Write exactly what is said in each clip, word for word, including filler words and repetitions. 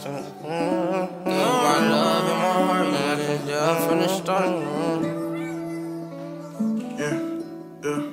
my love and my heart, you wasn't there from the start. Yeah, yeah.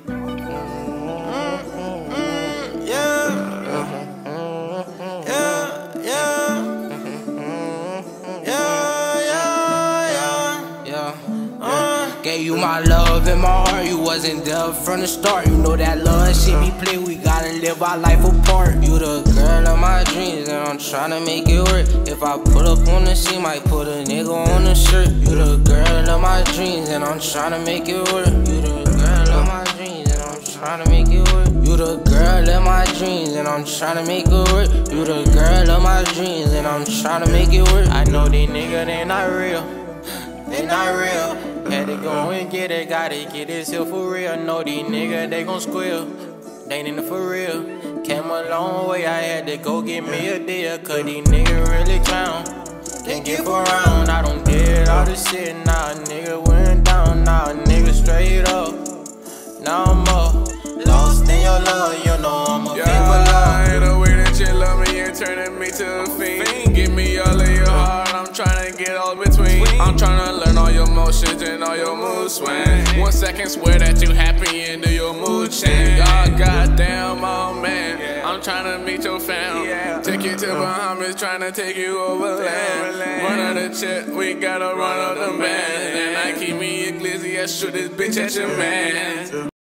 Gave you my love and my heart, you wasn't there from the start. You know that love shit be play, we gotta live our life apart. You the girl of my dreams and I'm tryna make it work. If I put up on the scene, might put a nigga on the shirt. You the girl of my dreams and I'm tryna make it work. You the girl of my dreams and I'm tryna make it work. You the girl of my dreams and I'm tryna make it work. You the girl of my dreams and I'm tryna make it work. I know these niggas, they not real, they not real. Had to go and get it, gotta get this here for real. Know these niggas, they gon' squeal, they ain't in it for real. Came a long way, I had to go get me a deal. Cause these niggas really clown, can't get around. I don't did all this shit, now a nigga went down. Now a nigga straight up, now I'm up. Lost in your love, you know I'm a yeah, people love. the way that you love me, you're turning me to a fiend. Give me all of your heart, I'm tryna get all between. I'm tryna learn all your motions and all your mood swings. One second swear that you happy and do your mood change. Oh goddamn, oh man, I'm tryna meet your fam. Take you to Bahamas, tryna take you overland. Run out the check, we gotta run out the man. And I keep me a glizzy, I shoot this bitch at your man.